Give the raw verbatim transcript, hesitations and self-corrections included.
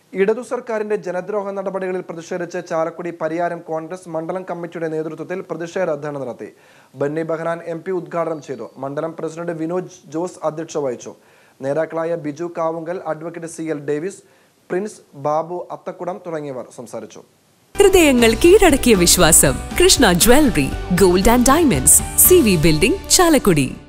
ഇടതു സർക്കാരിന്റെ ജനദ്രോഹ നടപടികളിൽ പ്രതിഷേധിച്ച് ചാലക്കുടി പരിയാരം കോൺഗ്രസ് മണ്ഡലം കമ്മിറ്റിയുടെ നേതൃത്വത്തിൽ പ്രതിഷേധ ധർണ നടത്തി. ബന്നി ബെഹനാൻ എം പി ഉദ്ഘാടനം ചെയ്തു. മണ്ഡലം പ്രസിഡന്റ് വിനോദ് ജോസ് അധ്യക്ഷത വഹിച്ചു. നേതാക്കളായ Biju Kavungal, advocate C L Davis, Prince, Babu Athakkudam തുടങ്ങിയവർ സംസാരിച്ചു. ഹൃദയങ്ങൾ കീഴടക്കിയ വിശ്വാസം Krishna jewellery, gold and diamonds, C V building, Chalakudy.